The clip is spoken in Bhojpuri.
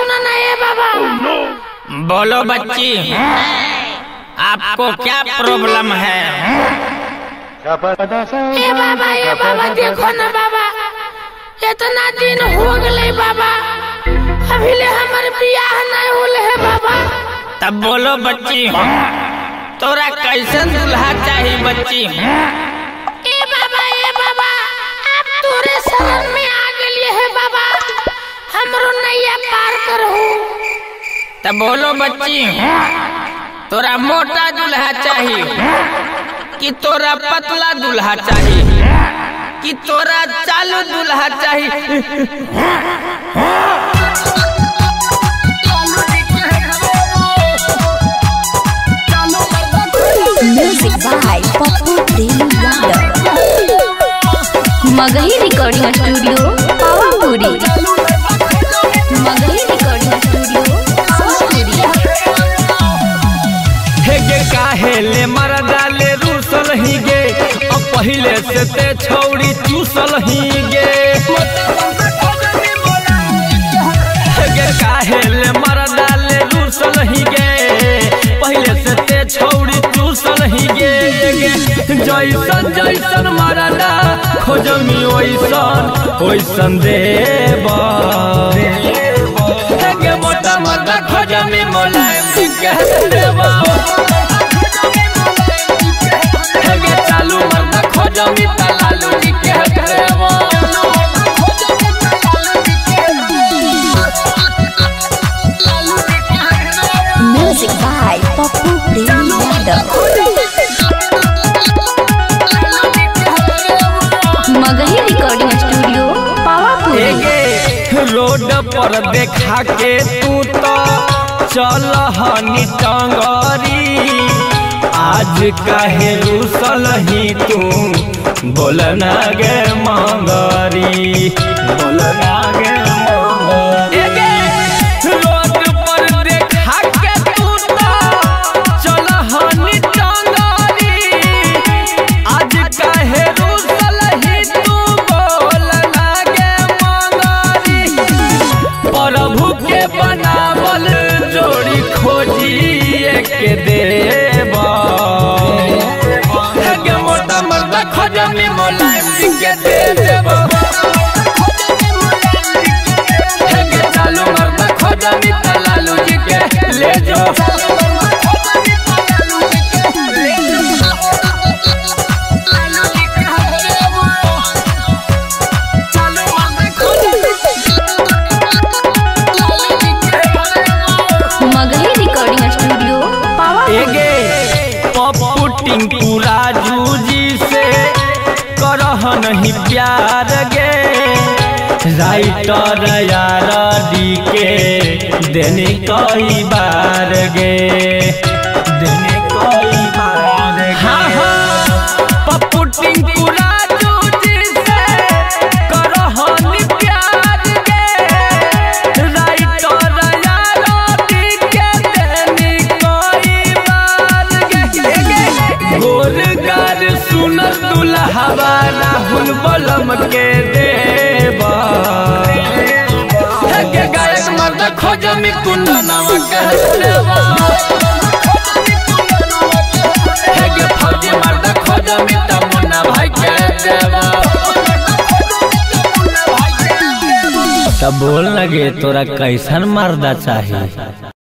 सुना ना ये बाबा। बोलो बच्ची, आपको क्या प्रॉब्लम है? ये बाबा देखो ना बाबा, इतना दिन हो गए बाबा, अभी ले हमारे बियाह नहीं होले है बाबा। तब बोलो बच्ची, तोरा कैसन दूल्हा चाहिए बच्ची? ए बाबा आप तोरे शरण में आ गए है बाबा, हमरो नैया पार करहु। तब बोलो बच्ची, तोरा मोटा दूल्हा चाहिए कि तोरा पतला दूल्हा चाहिए कि तोरा चालू दूल्हा चाहिए? Music by Pappu Premi Yadav. Magahi recording studio Pawapuri. Magahi recording studio Pawapuri. हे गे काहे ले मर डाले रूसल ही गे, अब पहले से ते छौड़ी चूसल ही गे। हे गे काहे ले मर डाले रूसल ही गे, पहले से ते छौड़ी चूसल ही गे। जैसन जैसन मरदा खोजमी ओइसन देबा, हे गे मोटा मरदा खोजमी मोलायम के देबा। हे गे चालू मरदा खोजमी तलालू जी के देबा। Music by Pappu Premi Yadav. Magahi recording studio Pawapuri. Road पर देखा के तू तो चल हनी टंगरी, आज काहे रूसल ही तू बोलना गे मंगरी, बोलना गे मंगरी। रोड पर देखा के तू तो चल हनी टंगरी, आज काहे रूसल ही तू बोलना गे मंगरी। प्रभु के बनावल जोड़ी खोजी के देबा, हे गे मोटा मर्दा खोजमी मोलायम जी के दे देबा। हे गे चालू मर्दा खोजमी तलालू जी के ले जो। Magahi recording studio Pawapuri. पप्पू टिंकू राजू जी से करह नहीं प्यार गे, राइटर यार डी के देने कई बार गे, देने कई बार। हाँ पप्पू टिंकू राजू जी से करह नहीं प्यार गे, राइटर यार डी के देने कई बार गे। गोरगार सुनर दुल्हवा राहुल बलम के देबा, हे गे गायक मर्द खोजमी कुंदनवा के देबा। हे गे फौजी मर्द खोजमी तमुन्ना भाई के देबा। तब बोल लगे तोरा कैसन मर्दा चाहिए?